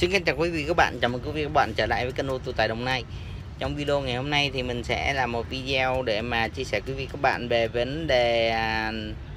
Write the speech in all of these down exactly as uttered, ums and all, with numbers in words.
Xin kính chào quý vị các bạn, chào mừng quý vị các bạn trở lại với kênh ô tô tại Đồng Nai. Trong video ngày hôm nay thì mình sẽ làm một video để mà chia sẻ quý vị các bạn về vấn đề à,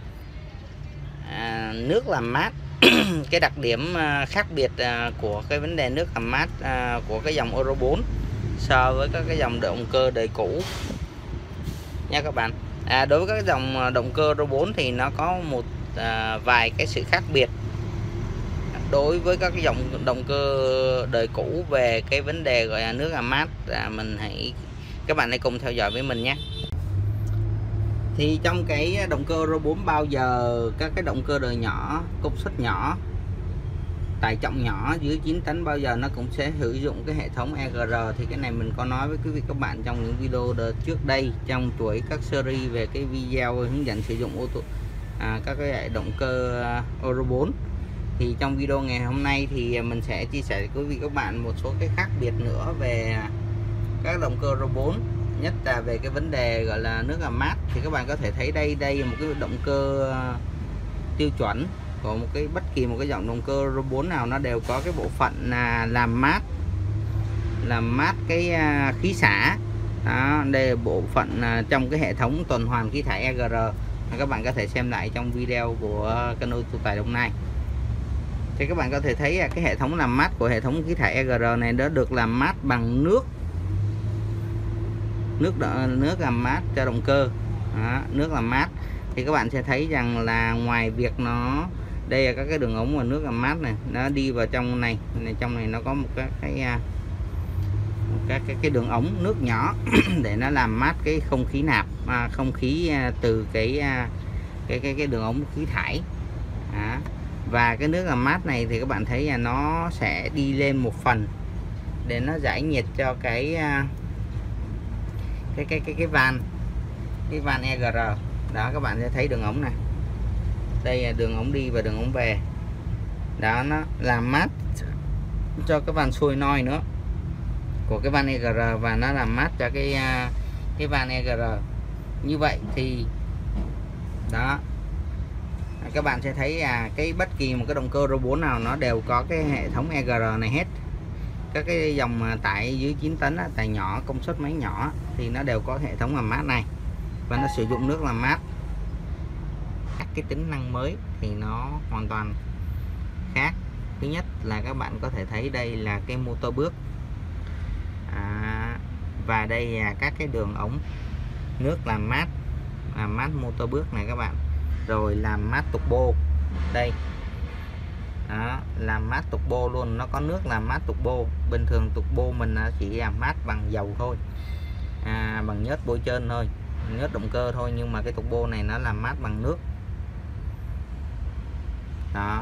à, nước làm mát. Cái đặc điểm à, khác biệt à, của cái vấn đề nước làm mát à, của cái dòng Euro bốn so với các cái dòng động cơ đời cũ nha các bạn. À, đối với các dòng động cơ Euro bốn thì nó có một à, vài cái sự khác biệt đối với các cái dòng động cơ đời cũ về cái vấn đề gọi là nước làm mát. À, mình hãy các bạn hãy cùng theo dõi với mình nhé. Thì trong cái động cơ Euro bốn bao giờ các cái động cơ đời nhỏ, công suất nhỏ, tải trọng nhỏ dưới chín tấn bao giờ nó cũng sẽ sử dụng cái hệ thống e giê rờ. Thì cái này mình có nói với quý vị các bạn trong những video trước đây trong chuỗi các series về cái video hướng dẫn sử dụng ô tô à, các cái động cơ Euro bốn. Thì trong video ngày hôm nay thì mình sẽ chia sẻ với quý vị các bạn một số cái khác biệt nữa về các động cơ Euro bốn, nhất là về cái vấn đề gọi là nước làm mát. Thì các bạn có thể thấy đây đây là một cái động cơ tiêu chuẩn của một cái bất kỳ một cái dòng động cơ Euro bốn nào, nó đều có cái bộ phận là làm mát làm mát cái khí xả. Đó, đây là bộ phận trong cái hệ thống tuần hoàn khí thải e giê rờ. Các bạn có thể xem lại trong video của kênh ô tô tại Đồng Nai. Thì các bạn có thể thấy cái hệ thống làm mát của hệ thống khí thải e giê rờ này đã được làm mát bằng nước nước nước làm mát cho động cơ. Đó, nước làm mát thì các bạn sẽ thấy rằng là ngoài việc nó đây là các cái đường ống và nước làm mát này nó đi vào trong này, này trong này nó có một cái cái các cái, cái đường ống nước nhỏ để nó làm mát cái không khí nạp à, không khí từ cái cái cái cái đường ống khí thải. Đó. Và cái nước làm mát này thì các bạn thấy là nó sẽ đi lên một phần để nó giải nhiệt cho cái cái cái cái cái van cái van e giê rờ. Đó, các bạn sẽ thấy đường ống này, đây là đường ống đi và đường ống về. Đó, nó làm mát cho cái van xuôi noi nữa của cái van e giê rờ và nó làm mát cho cái cái van e giê rờ. Như vậy thì đó, các bạn sẽ thấy à, cái bất kỳ một cái động cơ Euro bốn nào nó đều có cái hệ thống e giê rờ này hết. Các cái dòng tải dưới chín tấn, tải nhỏ, công suất máy nhỏ thì nó đều có hệ thống làm mát này và nó sử dụng nước làm mát. Các cái tính năng mới thì nó hoàn toàn khác. Thứ nhất là các bạn có thể thấy đây là cái motor bước à, và đây là các cái đường ống nước làm mát làm mát motor bước này các bạn. Rồi làm mát turbo đây. Đó, làm mát turbo luôn, nó có nước làm mát turbo. Bình thường turbo mình chỉ làm mát bằng dầu thôi, à, bằng nhớt bôi trơn thôi, nhớt động cơ thôi, nhưng mà cái turbo này nó làm mát bằng nước. Đó,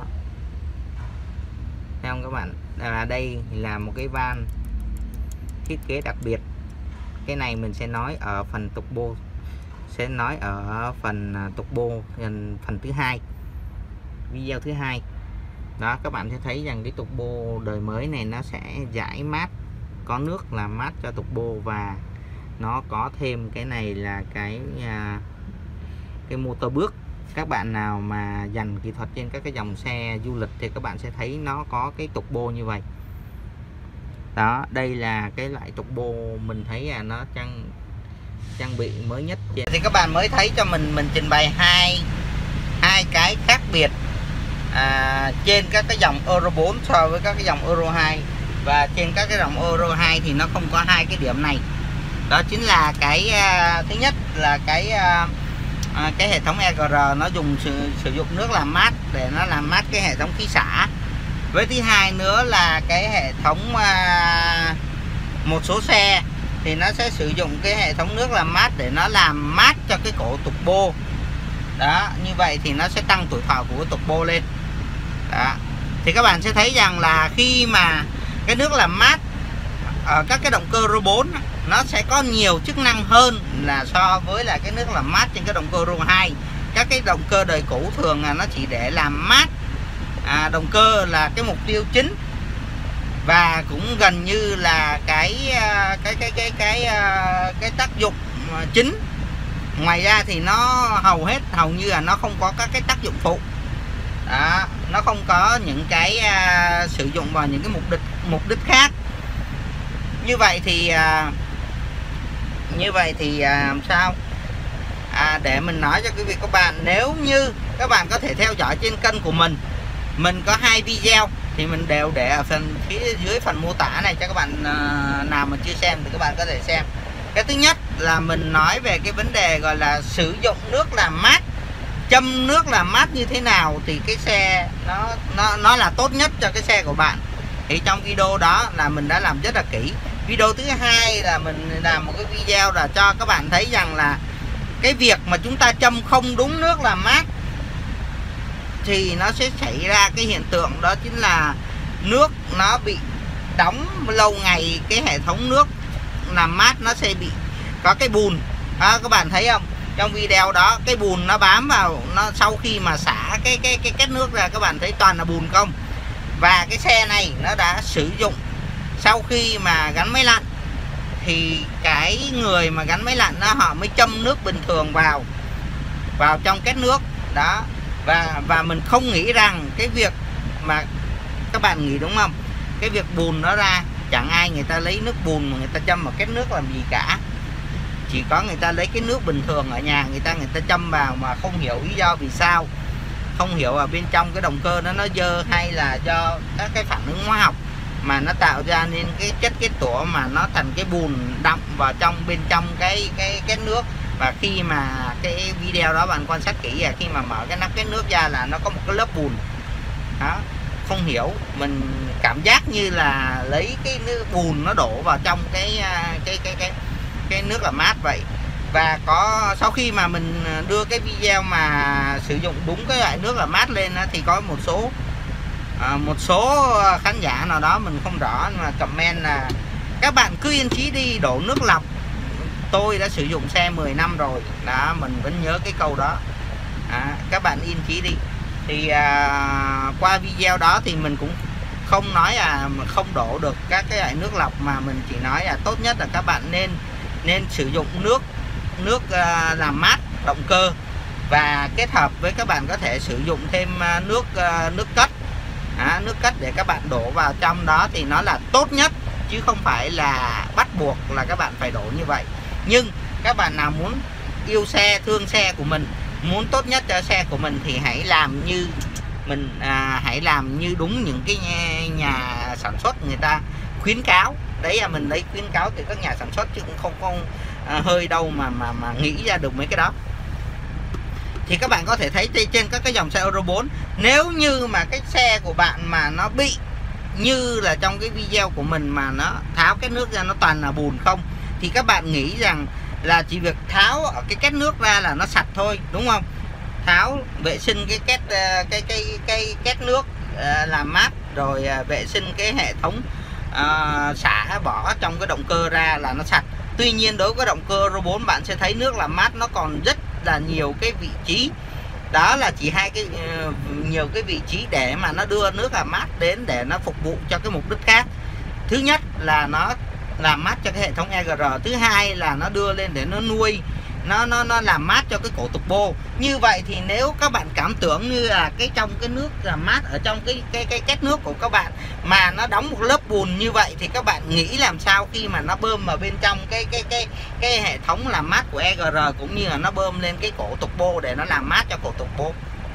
thấy không các bạn? À, đây là một cái van thiết kế đặc biệt. Cái này mình sẽ nói ở phần turbo, sẽ nói ở phần turbo phần, phần thứ hai, video thứ hai. Đó, các bạn sẽ thấy rằng cái turbo đời mới này nó sẽ giải mát, có nước làm mát cho turbo, và nó có thêm cái này là cái cái motor bước. Các bạn nào mà dành kỹ thuật trên các cái dòng xe du lịch thì các bạn sẽ thấy nó có cái turbo như vậy. Đó, đây là cái loại turbo mình thấy là nó trang trang bị mới nhất. Thì các bạn mới thấy cho mình mình trình bày hai hai cái khác biệt à, trên các cái dòng Euro bốn so với các cái dòng Euro hai, và trên các cái dòng Euro hai thì nó không có hai cái điểm này. Đó chính là cái à, thứ nhất là cái à, cái hệ thống e giê rờ nó dùng sử, sử dụng nước làm mát để nó làm mát cái hệ thống khí xả. Với thứ hai nữa là cái hệ thống à, một số xe thì nó sẽ sử dụng cái hệ thống nước làm mát để nó làm mát cho cái cổ turbo. Đó, như vậy thì nó sẽ tăng tuổi thọ của turbo lên. Đó, thì các bạn sẽ thấy rằng là khi mà cái nước làm mát ở các cái động cơ Euro bốn nó sẽ có nhiều chức năng hơn là so với là cái nước làm mát trên cái động cơ Euro hai. Các cái động cơ đời cũ thường là nó chỉ để làm mát à, động cơ là cái mục tiêu chính, và cũng gần như là cái cái cái cái cái cái, cái tác dụng chính. Ngoài ra thì nó hầu hết hầu như là nó không có các cái tác dụng phụ. Đó, nó không có những cái uh, sử dụng vào những cái mục đích mục đích khác. Như vậy thì à, như vậy thì à, sao à, để mình nói cho quý vị các bạn, nếu như các bạn có thể theo dõi trên kênh của mình, mình có hai video thì mình đều để ở phần phía dưới phần mô tả này cho các bạn à, nào mà chưa xem thì các bạn có thể xem. Cái thứ nhất là mình nói về cái vấn đề gọi là sử dụng nước làm mát, châm nước làm mát như thế nào thì cái xe nó nó nó là tốt nhất cho cái xe của bạn. Thì trong video đó là mình đã làm rất là kỹ. Video thứ hai là mình làm một cái video là cho các bạn thấy rằng là cái việc mà chúng ta châm không đúng nước làm mát thì nó sẽ xảy ra cái hiện tượng đó chính là nước nó bị đóng lâu ngày, cái hệ thống nước làm mát nó sẽ bị có cái bùn đó, các bạn thấy không? Trong video đó cái bùn nó bám vào, nó sau khi mà xả cái cái cái kết nước ra các bạn thấy toàn là bùn không. Và cái xe này nó đã sử dụng sau khi mà gắn máy lạnh thì cái người mà gắn máy lạnh đó họ mới châm nước bình thường vào vào trong kết nước đó. Và và mình không nghĩ rằng cái việc mà các bạn nghĩ đúng không, cái việc bùn nó ra, chẳng ai người ta lấy nước bùn mà người ta châm vào kết nước làm gì cả. Chỉ có người ta lấy cái nước bình thường ở nhà người ta người ta châm vào mà không hiểu lý do vì sao, không hiểu ở bên trong cái động cơ đó nó dơ hay là do các cái phản ứng hóa học mà nó tạo ra nên cái chất kết tủa mà nó thành cái bùn đọng vào trong bên trong cái cái kết nước. Và khi mà cái video đó bạn quan sát kỹ là khi mà mở cái nắp kết nước ra là nó có một cái lớp bùn đó. Không hiểu, mình cảm giác như là lấy cái nước bùn nó đổ vào trong cái cái cái cái cái nước làm mát vậy. Và có sau khi mà mình đưa cái video mà sử dụng đúng cái loại nước làm mát lên thì có một số à, một số khán giả nào đó mình không rõ mà comment là các bạn cứ yên trí đi, đổ nước lọc, tôi đã sử dụng xe mười năm rồi đó. Mình vẫn nhớ cái câu đó à, các bạn yên trí đi. Thì à, qua video đó thì mình cũng không nói là không đổ được các cái loại nước lọc, mà mình chỉ nói là tốt nhất là các bạn nên nên sử dụng nước nước uh, làm mát động cơ, và kết hợp với các bạn có thể sử dụng thêm uh, nước uh, nước cất à, nước cất để các bạn đổ vào trong đó thì nó là tốt nhất, chứ không phải là bắt buộc là các bạn phải đổ như vậy. Nhưng các bạn nào muốn yêu xe, thương xe của mình, muốn tốt nhất cho xe của mình thì hãy làm như mình à, hãy làm như đúng những cái nhà, nhà sản xuất người ta khuyến cáo. Đấy là mình lấy khuyến cáo từ các nhà sản xuất chứ cũng không không à, hơi đâu mà mà mà nghĩ ra được mấy cái đó. Thì các bạn có thể thấy trên các cái dòng xe Euro bốn, nếu như mà cái xe của bạn mà nó bị như là trong cái video của mình mà nó tháo cái nước ra nó toàn là bùn không, thì các bạn nghĩ rằng là chỉ việc tháo ở cái kết nước ra là nó sạch thôi, đúng không? Tháo vệ sinh cái kết cái cái cái kết nước uh, làm mát, rồi uh, vệ sinh cái hệ thống uh, xả bỏ trong cái động cơ ra là nó sạch. Tuy nhiên đối với động cơ Euro bốn bạn sẽ thấy nước làm mát nó còn rất là nhiều cái vị trí, đó là chỉ hai cái uh, nhiều cái vị trí để mà nó đưa nước làm mát đến để nó phục vụ cho cái mục đích khác. Thứ nhất là nó làm mát cho cái hệ thống e giê rờ, thứ hai là nó đưa lên để nó nuôi nó nó nó làm mát cho cái cổ turbo. Như vậy thì nếu các bạn cảm tưởng như là cái trong cái nước làm mát ở trong cái cái cái kết nước của các bạn mà nó đóng một lớp bùn như vậy thì các bạn nghĩ làm sao khi mà nó bơm vào bên trong cái cái cái cái hệ thống làm mát của e giê rờ, cũng như là nó bơm lên cái cổ turbo để nó làm mát cho cổ turbo.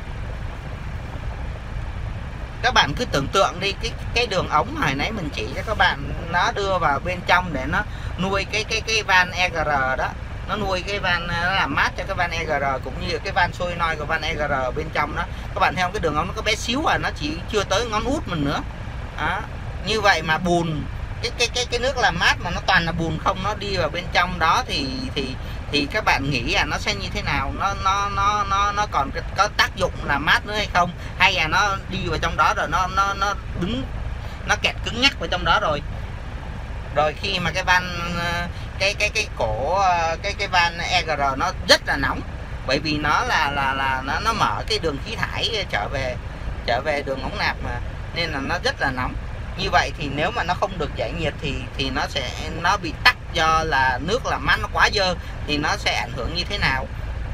Các bạn cứ tưởng tượng đi, cái cái đường ống hồi nãy mình chỉ cho các bạn, nó đưa vào bên trong để nó nuôi cái cái cái van e giê rờ đó, nó nuôi cái van, nó làm mát cho cái van e giê rờ cũng như cái van solenoid của van e giê rờ bên trong đó. Các bạn thấy không, cái đường ống nó có bé xíu à, nó chỉ chưa tới ngón út mình nữa đó. Như vậy mà bùn, cái cái cái cái nước làm mát mà nó toàn là bùn không, nó đi vào bên trong đó thì thì thì các bạn nghĩ là nó sẽ như thế nào? Nó nó nó nó nó còn có tác dụng làm mát nữa hay không, hay là nó đi vào trong đó rồi nó nó nó đứng, nó kẹt cứng nhắc vào trong đó rồi. Rồi khi mà cái van cái cái cái cổ cái cái van e giê rờ nó rất là nóng, bởi vì nó là là là nó nó mở cái đường khí thải trở về trở về đường ống nạp mà, nên là nó rất là nóng. Như vậy thì nếu mà nó không được giải nhiệt thì thì nó sẽ nó bị tắc do là nước làm mát nó quá dơ, thì nó sẽ ảnh hưởng như thế nào?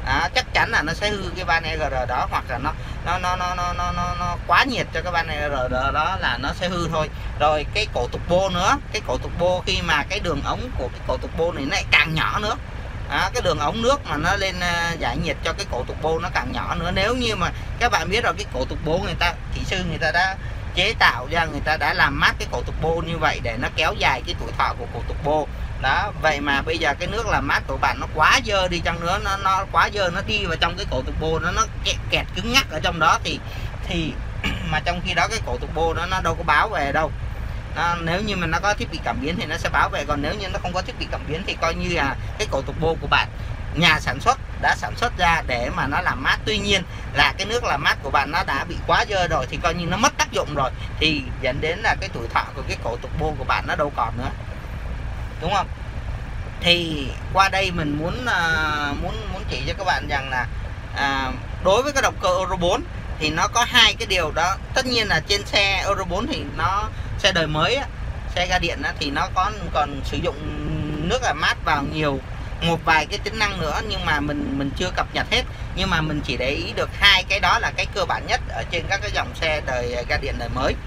À, chắc chắn là nó sẽ hư cái van e giê rờ đó, hoặc là nó nó nó nó nó nó, nó, nó quá nhiệt cho cái van e giê rờ đó là nó sẽ hư thôi. Rồi cái cổ turbo nữa, cái cổ turbo khi mà cái đường ống của cái cổ turbo này nó lại càng nhỏ nữa. À, cái đường ống nước mà nó lên uh, giải nhiệt cho cái cổ turbo nó càng nhỏ nữa. Nếu như mà các bạn biết rồi, cái cổ turbo người ta, kỹ sư người ta đã chế tạo ra, người ta đã làm mát cái cổ turbo như vậy để nó kéo dài cái tuổi thọ của cổ turbo đó. Vậy mà bây giờ cái nước làm mát của bạn nó quá dơ đi chăng nữa, nó nó quá dơ, nó đi vào trong cái cổ turbo, nó nó kẹt, kẹt cứng ngắc ở trong đó thì thì mà trong khi đó cái cổ turbo nó nó đâu có báo về đâu. Nó, nếu như mà nó có thiết bị cảm biến thì nó sẽ báo về, còn nếu như nó không có thiết bị cảm biến thì coi như là cái cổ turbo của bạn nhà sản xuất đã sản xuất ra để mà nó làm mát, tuy nhiên là cái nước làm mát của bạn nó đã bị quá dơ rồi thì coi như nó mất tác dụng rồi, thì dẫn đến là cái tuổi thọ của cái cổ turbo của bạn nó đâu còn nữa, đúng không? Thì qua đây mình muốn uh, muốn muốn chỉ cho các bạn rằng là uh, đối với cái động cơ Euro bốn thì nó có hai cái điều đó. Tất nhiên là trên xe Euro bốn thì nó xe đời mới á, xe ga điện á, thì nó có còn sử dụng nước làm mát vào nhiều một vài cái tính năng nữa, nhưng mà mình mình chưa cập nhật hết. Nhưng mà mình chỉ để ý được hai cái đó là cái cơ bản nhất ở trên các cái dòng xe đời ga điện đời mới.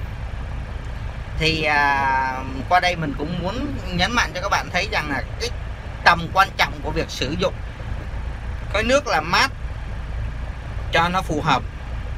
Thì à, qua đây mình cũng muốn nhấn mạnh cho các bạn thấy rằng là cái tầm quan trọng của việc sử dụng cái nước làm mát cho nó phù hợp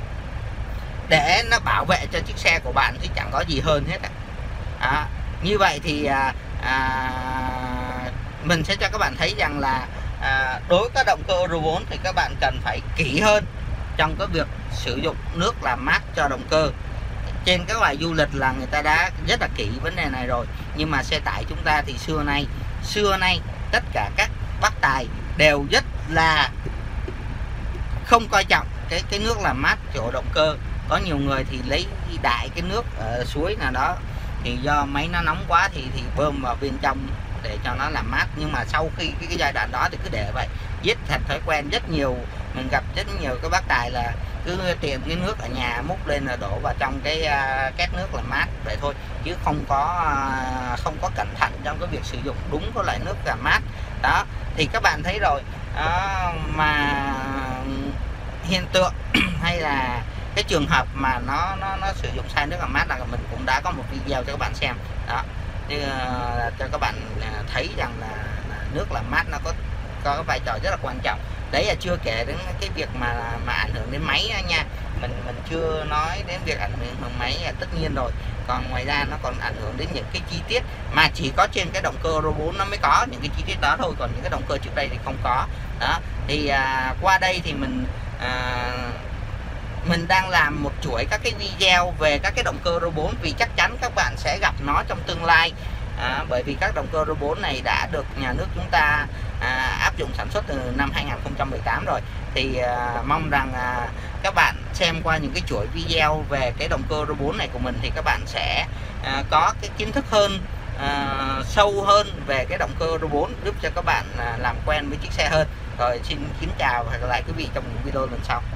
để nó bảo vệ cho chiếc xe của bạn chứ chẳng có gì hơn hết. À, như vậy thì à, à, mình sẽ cho các bạn thấy rằng là à, đối với các động cơ Euro bốn thì các bạn cần phải kỹ hơn trong cái việc sử dụng nước làm mát cho động cơ. Trên các bài du lịch là người ta đã rất là kỹ vấn đề này rồi, nhưng mà xe tải chúng ta thì xưa nay xưa nay tất cả các bác tài đều rất là không coi trọng cái cái nước làm mát chỗ động cơ. Có nhiều người thì lấy đại cái nước ở suối nào đó, thì do máy nó nóng quá thì thì bơm vào bên trong để cho nó làm mát, nhưng mà sau khi cái, cái giai đoạn đó thì cứ để vậy, giết thành thói quen. Rất nhiều mình gặp rất nhiều các bác tài là cứ tìm cái nước ở nhà múc lên là đổ vào trong cái uh, két nước làm mát vậy thôi, chứ không có uh, không có cẩn thận trong cái việc sử dụng đúng cái loại nước làm mát đó. Thì các bạn thấy rồi uh, mà hiện tượng hay là cái trường hợp mà nó nó nó sử dụng sai nước làm mát là mình cũng đã có một video cho các bạn xem đó, thì, uh, cho các bạn uh, thấy rằng là, là nước làm mát nó có có cái vai trò rất là quan trọng. Đấy là chưa kể đến cái việc mà mà ảnh hưởng đến máy nha, mình mình chưa nói đến việc ảnh hưởng đến máy là tất nhiên rồi, còn ngoài ra nó còn ảnh hưởng đến những cái chi tiết mà chỉ có trên cái động cơ Euro bốn nó mới có những cái chi tiết đó thôi, còn những cái động cơ trước đây thì không có đó. Thì à, qua đây thì mình à, mình đang làm một chuỗi các cái video về các cái động cơ Euro bốn, vì chắc chắn các bạn sẽ gặp nó trong tương lai. À, bởi vì các động cơ Euro bốn này đã được nhà nước chúng ta à, áp dụng sản xuất từ năm hai nghìn không trăm mười tám rồi, thì à, mong rằng à, các bạn xem qua những cái chuỗi video về cái động cơ Euro bốn này của mình thì các bạn sẽ à, có cái kiến thức hơn, à, sâu hơn về cái động cơ Euro bốn, giúp cho các bạn à, làm quen với chiếc xe hơn. Rồi xin kính chào và hẹn gặp lại quý vị trong những video lần sau.